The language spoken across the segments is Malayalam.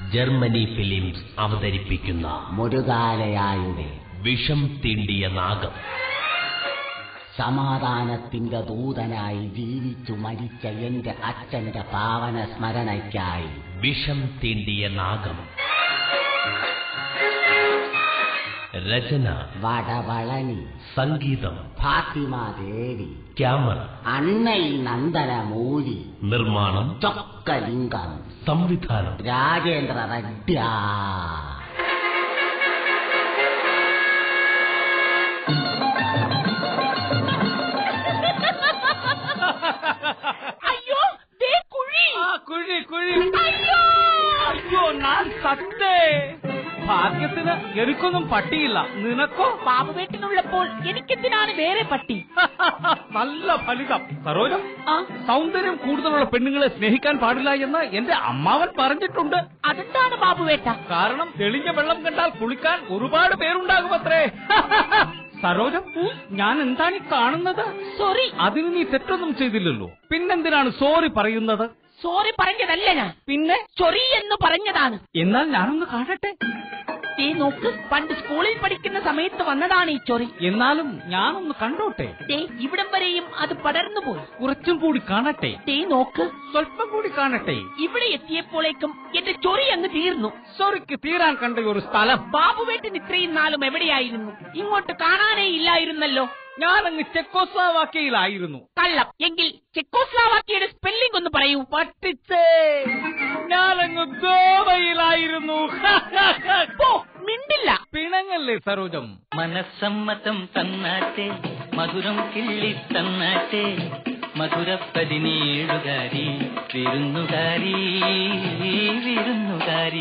ജർമ്മനി ഫിലിംസ് അവതരിപ്പിക്കുന്ന മുരുകാലയായുടെ വിഷം തീണ്ടിയ നാഗം. സമാധാനത്തിന്റെ ദൂതനായി ജീവിച്ചു മരിച്ച എന്റെ അച്ഛന്റെ പാവന സ്മരണയ്ക്കായി വിഷം തീണ്ടിയ നാഗം. രചന വടവളനി, സംഗീതം ഫാത്തിമാദേവി, ക്യാമറ അണ്ണൈ നന്ദനമൂരി, നിർമ്മാണം ചൊക്കലിംഗം, സംവിധാനം രാജേന്ദ്ര റെഡ്ഡി. അയ്യോ കുഴി കുഴി. അയ്യോ ഞാൻ സത്തേ. ഭാഗ്യത്തിന് എനിക്കൊന്നും പട്ടിയില്ല. നിനക്കോ? ബാബുവേട്ടനുള്ളപ്പോൾ എനിക്കെന്തിനാണ് വേറെ പട്ടി? നല്ല ഫലിതം. സരോജം, സൗന്ദര്യം കൂടുതലുള്ള പെണ്ണുങ്ങളെ സ്നേഹിക്കാൻ പാടില്ല എന്ന് എന്റെ അമ്മാവൻ പറഞ്ഞിട്ടുണ്ട്. അതെന്താണ് ബാബുവേട്ട? കാരണം തെളിഞ്ഞ വെള്ളം കണ്ടാൽ കുളിക്കാൻ ഒരുപാട് പേരുണ്ടാകുമത്രേ. സരോജം, ഞാൻ എന്താണ് ഈ കാണുന്നത്? സോറി. അതിന് നീ തെറ്റൊന്നും ചെയ്തില്ലല്ലോ, പിന്നെന്തിനാണ് സോറി പറയുന്നത്? സോറി പറഞ്ഞതല്ല ഞാൻ, പിന്നെ ചൊറി എന്ന് പറഞ്ഞതാണ്. എന്നാൽ ഞാനൊന്ന് കാണട്ടെ. നോക്ക്, പണ്ട് സ്കൂളിൽ പഠിക്കുന്ന സമയത്ത് വന്നതാണ് ഈ ചൊറി. എന്നാലും ഞാനൊന്ന് കണ്ടോട്ടെ. ഇവിടം വരെയും അത് പടർന്നു പോയി. കുറച്ചും കൂടി കാണട്ടെ. നോക്ക്, സ്വല്പം കൂടി കാണട്ടെ. ഇവിടെ എത്തിയപ്പോഴേക്കും എന്റെ ചൊറി അങ്ങ് തീർന്നു. സോറിക്ക് തീരാൻ കണ്ട ഒരു സ്ഥലം. ബാബുവേട്ടൻ ഇത്രയും നാളും എവിടെയായിരുന്നു? ഇങ്ങോട്ട് കാണാനേ ഇല്ലായിരുന്നല്ലോ. ഞാനങ്ങ് ചെക്കോസ്ലോവാക്യയിലായിരുന്നു. കള്ളം. എങ്കിൽ ചെക്കോസ്ലോവാക്യയുടെ സ്പെല്ലിംഗ് ഒന്ന് പറയൂ. പട്ടിച്ചേ, ഞാനങ്ങ് ഗോവയിലായിരുന്നു. മിണ്ടില്ല. പിണങ്ങല്ലേ സരോജം? മനസ്സമ്മതം തന്നാട്ടെ, മധുരം കിള്ളി തന്നാട്ടെ, മധുര 17 വിരുന്നുകാരി വിരുന്നുകാരി.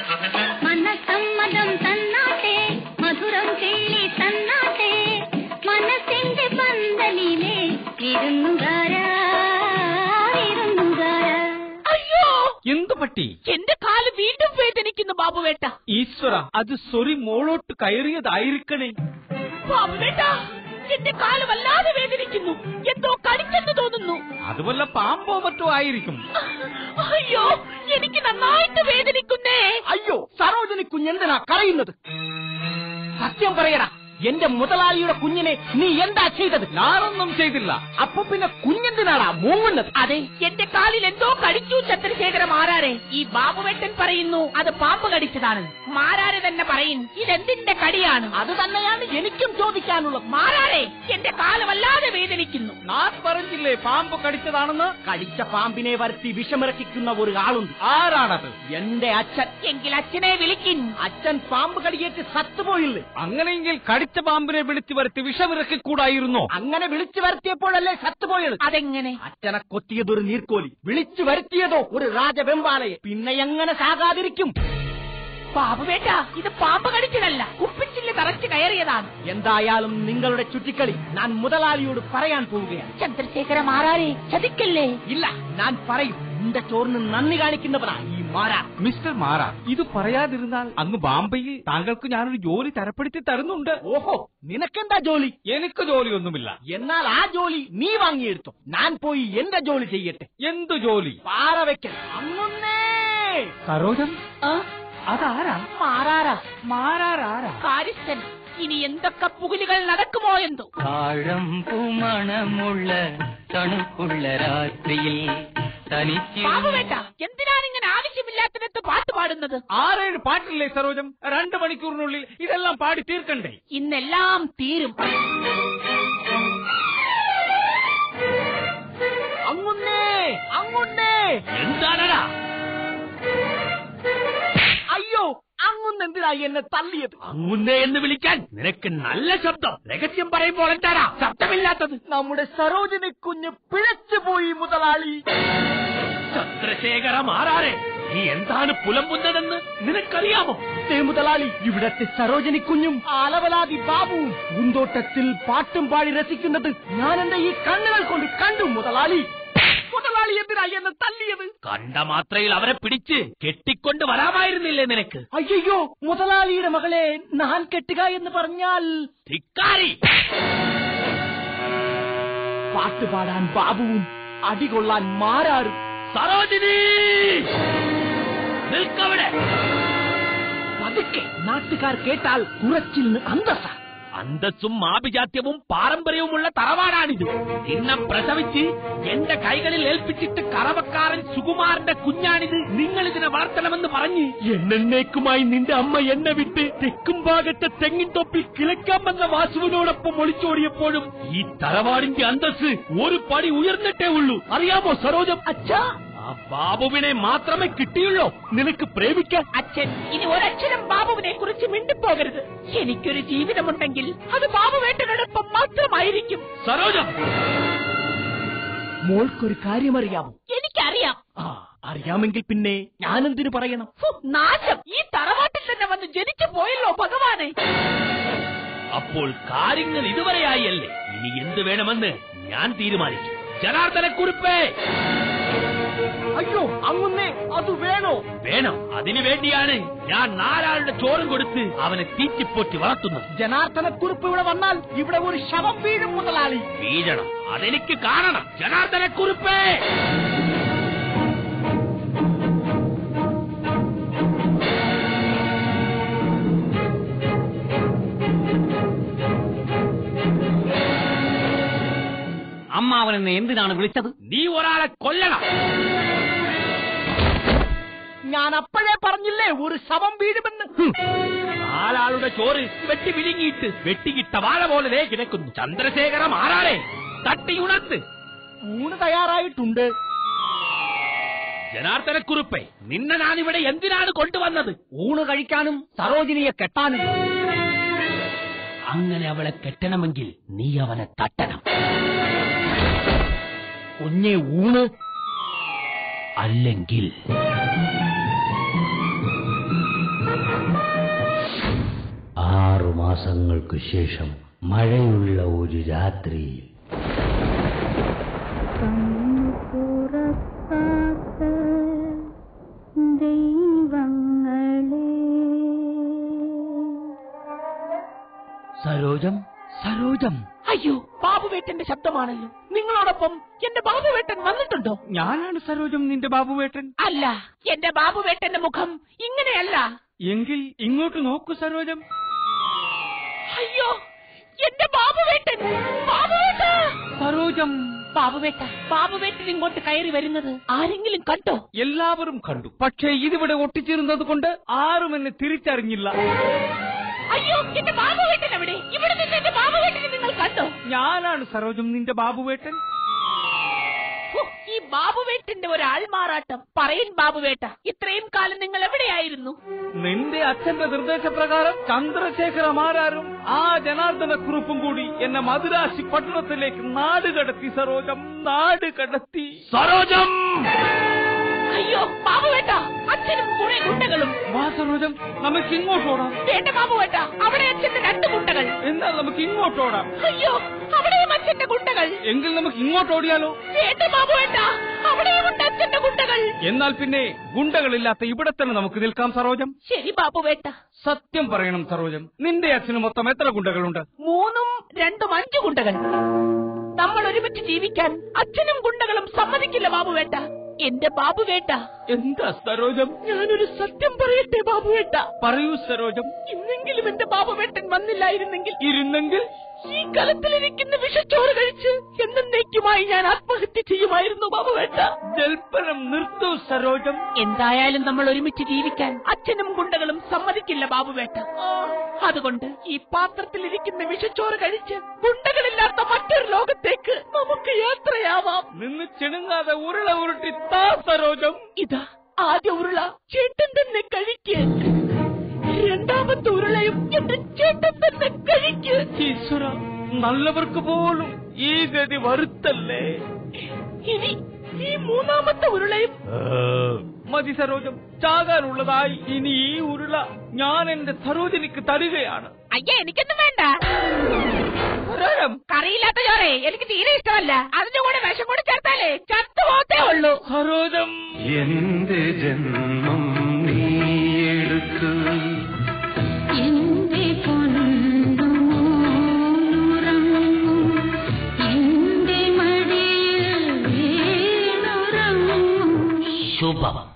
മനസ്സമ്മതം തന്നാട്ടെ, മധുരം കിള്ളി തന്നാട്ടെ, മനസ്സിന്റെ പന്തലിലെ വിരുന്നുകാരാ വിരുന്നുകാരാ. അയ്യോ, എന്തു പറ്റി? എന്റെ കാല് വീണ്ടും വേദനിക്കുന്നു ബാബുവേട്ട. ഈശ്വര, അത് സൊറി മോളോട്ട് കയറിയതായിരിക്കണേ. ബാബുവേട്ട, എന്റെ കാല് വല്ലാതെ വേദനിക്കുന്നു. എന്തോ കടിച്ചെന്ന് തോന്നുന്നു. അതുപോലെ പാമ്പോ മറ്റോ ആയിരിക്കും. അയ്യോ, എനിക്ക് നന്നായിട്ട് വേദനിക്കുന്നേ. അയ്യോ, സരോജിനി കുഞ്ഞെന്തിനാ കരയുന്നത്? സത്യം പറയടാ, എന്റെ മുതലാളിയുടെ കുഞ്ഞിനെ നീ എന്താ ചെയ്തത്? ഞാനൊന്നും ചെയ്തില്ല. അപ്പൊ പിന്നെ കുഞ്ഞെന്തിനാടാ മൂങ്ങുന്നത്? അതെ, എന്റെ കാലിൽ എന്തോ കടിച്ചു ചന്ദ്രശേഖര മാരാരെ. ഈ ബാബുവേട്ടൻ പറയുന്നു അത് പാമ്പ് കടിച്ചതാണ്. മാരാരെ തന്നെ പറയും ഇതെന്തിന്റെ കടിയാണ്. അത് തന്നെയാണ് എനിക്കും ചോദിക്കാനുള്ളത്. മാരാരെ, എന്റെ കാല് വല്ലാതെ വേദനിക്കുന്നു. ഞാൻ പറഞ്ഞില്ലേ പാമ്പ് കടിച്ചതാണെന്ന്? കടിച്ച പാമ്പിനെ വരുത്തി വിഷമിറക്കിക്കുന്ന ഒരു ആളുണ്ട്. ആരാണത്? എന്റെ അച്ഛൻ. എങ്കിൽ അച്ഛനെ വിളിക്കും. അച്ഛൻ പാമ്പ് കടിയേറ്റ് സത്തുപോയില്ലേ? അങ്ങനെയെങ്കിൽ കടിച്ച പാമ്പിനെ വിളിച്ചു വരുത്തി വിഷമിറക്കിക്കൂടായിരുന്നോ? അങ്ങനെ വിളിച്ചു വരുത്തിയപ്പോഴല്ലേ സത്തുപോയത്? അതെങ്ങനെ? അച്ഛനെ കൊത്തിയതൊരു നീർക്കോലി, വിളിച്ചു വരുത്തിയതോ ഒരു രാജവെമ്പാലയെ. പിന്നെ എങ്ങനെ സാകാതിരിക്കും? ബാബുവേട്ട, ഇത് പാമ്പ് കടിച്ചതല്ല, കുപ്പിച്ചില്ല് തറച്ചു കയറിയതാണ്. എന്തായാലും നിങ്ങളുടെ ചുറ്റിക്കളി ഞാൻ മുതലാളിയോട് പറയാൻ പോവുകയാണ്. ചന്ദ്രശേഖര മാരാരെ, ചതിക്കല്ലേ. ഇല്ല, ഞാൻ പറയും. എന്റെ ചോറിന് നന്ദി കാണിക്കുന്നവനാ ഈ മാരാ. മിസ്റ്റർ മാരാ, ഇത് പറയാതിരുന്നാൽ അങ്ങ് ബാംബെയിൽ താങ്കൾക്ക് ഞാനൊരു ജോലി തരപ്പെടുത്തി തരുന്നുണ്ട്. ഓഹോ, നിനക്കെന്താ ജോലി? എനിക്ക് ജോലിയൊന്നുമില്ല. എന്നാൽ ആ ജോലി നീ വാങ്ങിയെടുത്തു. ഞാൻ പോയി എന്റെ ജോലി ചെയ്യട്ടെ. എന്തു ജോലി? പാറ വെക്കൽ. അങ്ങുന്നേ സരോജം, അതാരാ? മാരാരാ? കാര്യസ്ഥൻ. ഇനി എന്തൊക്കെ പുകിലുകൾ നടക്കുമോ എന്തോ. കാഴമ്പുമണമുള്ള തണുപ്പുള്ള രാത്രിയിൽ ബാബുവേട്ട, എന്തിനാണ് ഇങ്ങനെ ആവശ്യമില്ലാത്തിടത്ത് പാട്ട് പാടുന്നത്? 6-7 പാട്ടില്ലേ സരോജം? 2 മണിക്കൂറിനുള്ളിൽ ഇതെല്ലാം പാടി തീർക്കണ്ടേ? ഇന്നെല്ലാം തീരും. അങ്ങുന്നേ എന്താണടാ? അയ്യോ, അങ്ങുന്നെന്തിനായി എന്നെ തള്ളിയത്? അങ്ങുന്നേ എന്ന് വിളിക്കാൻ നിനക്ക് നല്ല ശബ്ദം. രഹസ്യം പറയുമ്പോൾ എന്താടാ ശബ്ദമില്ലാത്തത്? നമ്മുടെ സരോജിനി കുഞ്ഞ് പിഴച്ചുപോയി മുതലാളി. ചന്ദ്രശേഖര മാരാരെ, നീ എന്താണ് പുലമ്പുന്നതെന്ന് നിനക്കറിയാമോ? മുതലാളി, ഇവിടത്തെ സരോജിനി കുഞ്ഞും ആലവലാതി ബാബുവും പൂന്തോട്ടത്തിൽ പാട്ടും പാടി രസിക്കുന്നത് ഞാൻ എന്റെ ഈ കണ്ണുകൾ കൊണ്ട് കണ്ടു മുതലാളി. മുതലാളി എന്തിനായി എന്നെ തല്ലിയത്? കണ്ട മാത്രയിൽ അവരെ പിടിച്ച് കെട്ടിക്കൊണ്ട് വരാമായിരുന്നില്ലേ നിനക്ക്? അയ്യോ, മുതലാളിയുടെ മകളെ ഞാൻ കെട്ടുക എന്ന് പറഞ്ഞാൽ ധിക്കാരി. പാട്ടുപാടാൻ ബാബുവും അടികൊള്ളാൻ മാരാറും. സരോജിനി! നിൽക്കവിടെ. പതുക്കെ നാട്ടുകാർ കേട്ടാൽ കുറച്ചിലിന് അന്തസ്സ. അന്തസ്സും ആഭിജാത്യവും പാരമ്പര്യവുമുള്ള തറവാടാണിത്. ഇന്ന പ്രസവിച്ച് എന്റെ കൈകളിൽ ഏൽപ്പിച്ചിട്ട് കറവക്കാരൻ സുകുമാരന്റെ കുഞ്ഞാണിത്. നിങ്ങൾ ഇതിനെ വളർത്തണമെന്ന് പറഞ്ഞ് എന്നേക്കുമായി നിന്റെ അമ്മ എന്നെ വിട്ട് തെക്കും ഭാഗത്തെ തെങ്ങിൻ തൊപ്പിൽ കിളക്കാൻ വന്ന വാസുവിനോടൊപ്പം ഒളിച്ചോടിയപ്പോഴും ഈ തറവാടിന്റെ അന്തസ് ഒരു പടി ഉയർന്നിട്ടേ ഉള്ളൂ. അറിയാമോ സരോജം? അച്ഛാ, ആ ബാബുവിനെ മാത്രമേ കിട്ടിയുള്ളൂ നിനക്ക് പ്രേമിക്കാൻ. അച്ഛൻ ഇനി ഒരക്ഷരം ബാബുവിനെ കുറിച്ച് മിണ്ടിപ്പോകരുത്. എനിക്കൊരു ജീവിതമുണ്ടെങ്കിൽ അത് ബാബുവേട്ടനോടൊപ്പം മാത്രമായിരിക്കും. സരോജം, മോൾക്കൊരു കാര്യമറിയാമോ? എനിക്കറിയാം. അറിയാമെങ്കിൽ പിന്നെ ഞാനെന്തിനു പറയണം? നാശം, ഈ തറവാട്ടിൽ തന്നെ വന്ന് ജനിച്ചു പോയല്ലോ ഭഗവാനെ. അപ്പോൾ കാര്യങ്ങൾ ഇതുവരെയായല്ലേ? ഇനി എന്ത് വേണമെന്ന് ഞാൻ തീരുമാനിച്ചു. ജനാർദ്ദനക്കുറിപ്പേ. അയ്യോ അങ്ങുന്നേ, അത് വേണോ? വേണം. അതിനു വേണ്ടിയാണ് ഞാൻ 4 ആളുടെ ചോറും കൊടുത്ത് അവനെ തീറ്റിപ്പൊറ്റി വളർത്തുന്നത്. ജനാർദ്ദനക്കുറിപ്പ് ഇവിടെ വന്നാൽ ഇവിടെ ഒരു ശവം വീഴും മുതലാളി. വീഴണം, അതെനിക്ക് കാണണം. ജനാർദ്ദനക്കുറിപ്പേ. അമ്മാവനെന്നെ എന്തിനാണ് വിളിച്ചത്? നീ ഒരാളെ കൊല്ലണം. ഞാൻ അപ്പോഴേ പറഞ്ഞില്ലേ ഒരു ശവം വീഴുമെന്ന്. 4 ആളുടെ ചോറ് വെട്ടി വിഴുങ്ങിയിട്ട് വെട്ടിയിട്ട വാഴ പോലെ കിടക്കുന്നു. ചന്ദ്രശേഖര മാറാളെ, തട്ടിയുണർത്ത്. ഊണ് തയ്യാറായിട്ടുണ്ട്. ജനാർദ്ദനക്കുറിപ്പേ, നിന്നെ ഞാനിവിടെ എന്തിനാണ് കൊണ്ടുവന്നത്? ഊണ് കഴിക്കാനും സരോജിനിയെ കെട്ടാനും. അങ്ങനെ അവളെ കെട്ടണമെങ്കിൽ നീ അവനെ തട്ടണം. കുഞ്ഞെ ഊണ്. അല്ലെങ്കിൽ 6 മാസങ്ങൾക്കു ശേഷം മഴയുള്ള ഒരു രാത്രിയിൽ സരോജം, സരോജം. അയ്യോ, ബാബുവേട്ടന്റെ ശബ്ദമാണല്ലോ. നിങ്ങളോടൊപ്പം എന്റെ ബാബുവേട്ടൻ വന്നിട്ടുണ്ടോ? ഞാനാണ് സരോജം, നിന്റെ ബാബുവേട്ടൻ. അല്ല, എന്റെ ബാബുവേട്ടന്റെ മുഖം ഇങ്ങനെയല്ല. എങ്കിൽ ഇങ്ങോട്ട് നോക്കൂ സരോജം. അയ്യോ, എന്റെ ബാബുവേട്ടൻ. ബാബുവേട്ട. സരോജം. ബാബുവേട്ട, ബാബുവേട്ടൻ ഇങ്ങോട്ട് കയറി വരുന്നത് ആരെങ്കിലും കണ്ടോ? എല്ലാവരും കണ്ടു. പക്ഷേ ഇതിവിടെ ഒട്ടിച്ചിരുന്നത് കൊണ്ട് ആരും എന്നെ തിരിച്ചറിഞ്ഞില്ല. അയ്യോ, എന്റെ ബാബുവേട്ടൻ എവിടെ? ഇവിടെ നിന്ന് എന്റെ ബാബുവേട്ടനെ നിങ്ങൾ കണ്ടോ? ഞാനാണ് സരോജം, നിന്റെ ബാബുവേട്ടൻ. ഈ ബാബുവേട്ടന്റെ ഒരു ആൾമാറാട്ടം. പറയൻ ബാബുവേട്ട, ഇത്രയും കാലം നിങ്ങൾ എവിടെയായിരുന്നു? നിന്റെ അച്ഛന്റെ നിർദ്ദേശപ്രകാരം ചന്ദ്രശേഖര മാരാരും ആ ജനാർദ്ദനക്കുറിപ്പും കൂടി എന്നെ മദുരാശി പട്ടണത്തിലേക്ക് നാട് കടത്തി സരോജം, നാട് കടത്തി. സരോജം. അയ്യോ ബാബുവേട്ട, അച്ഛനും കുറെ ഗുണ്ടകളും. വാ സരോജം, നമുക്ക് ഇങ്ങോട്ടോടാം. വേണ്ട ബാബുവേട്ട, അവിടെ അച്ഛന്റെ 2 ഗുണ്ടകൾ. എന്നാൽ നമുക്ക് ഇങ്ങോട്ടോടാം. അയ്യോ, അവിടെയും അച്ഛന്റെ ഗുണ്ടകൾ. എങ്കിൽ നമുക്ക് ഇങ്ങോട്ടോടിയാലോ? വേണ്ട ബാബുവേട്ട, അവിടെയും ഉണ്ട് അച്ഛന്റെ ഗുണ്ടകൾ. എന്നാൽ പിന്നെ ഗുണ്ടകളില്ലാത്ത ഇവിടെ തന്നെ നമുക്ക് നിൽക്കാം സരോജം. ശരി ബാബുവേട്ട. സത്യം പറയണം സരോജം, നിന്റെ അച്ഛന് മൊത്തം എത്ര ഗുണ്ടകളുണ്ട്? 3ഉം 2ഉം 5 ഗുണ്ടകൾ. നമ്മൾ ഒരുമിച്ച് ജീവിക്കാൻ അച്ഛനും ഗുണ്ടകളും സമ്മതിക്കില്ല ബാബുവേട്ട. എന്റെ ബാബുവേട്ട. എന്താ സരോജം? ഞാനൊരു സത്യം പറയട്ടെ ബാബുവേട്ട? പറയൂ സരോജം. ഇന്നെങ്കിലും എന്റെ ബാബുവേട്ടൻ വന്നില്ലായിരുന്നെങ്കിൽ, ഇരുന്നെങ്കിൽ ഈ കലത്തിലിരിക്കുന്ന വിഷച്ചോറ് കഴിച്ച് എന്നേക്കുമായി ഞാൻ ആത്മഹത്യ ചെയ്യുമായിരുന്നു ബാബുവേട്ട. ജൽപ്പനം നിർത്തൂ സരോജം. എന്തായാലും നമ്മൾ ഒരുമിച്ച് ജീവിക്കാൻ അച്ഛനും ഗുണ്ടകളും സമ്മതിക്കില്ല ബാബുവേട്ട. അതുകൊണ്ട് ഈ പാത്രത്തിലിരിക്കുന്ന വിഷച്ചോറ് കഴിച്ച് ഗുണ്ടകളില്ലാത്ത മറ്റൊരു ലോകത്തേക്ക് നമുക്ക് യാത്രയാവാം. നിന്ന് ചിണുങ്ങാതെ ഉരുള ഉരുട്ടി താ സരോജം. ഇതാ ആദ്യ ഉരുള ചേട്ടൻ തന്നെ കഴിക്ക്. 2ാമത്തെ ഉരുളയും എന്റെ ചേട്ടൻ തന്നെ കഴിക്ക്. ഈശ്വര, നല്ലവർക്ക് പോലും ഈ ഗതി വരുത്തല്ലേ. ഇനി ഈ 3ാമത്തെ ഉരുളയും. മതി സരോജം, ചാകാനുള്ളതായി ഇനി ഈ ഉരുള ഞാൻ എന്റെ സരോജനിക്ക് തരികയാണ്. അയ്യ, എനിക്കൊന്നും വേണ്ട. കറിയില്ലാത്ത ചോറേ എനിക്ക് തീരെ ഇഷ്ടമല്ല. അതിന്റെ കൂടെ വിഷം കൂടി ചേർത്താലേ ചത്തുപോത്തേ ഉള്ളൂ. സരോജം. എന്റെ ജന്മം നീ എടുത്തു, എന്റെ പൊന്നുറങ്ങും എന്റെ മടിയിൽ വീണുറങ്ങും. ശുഭം.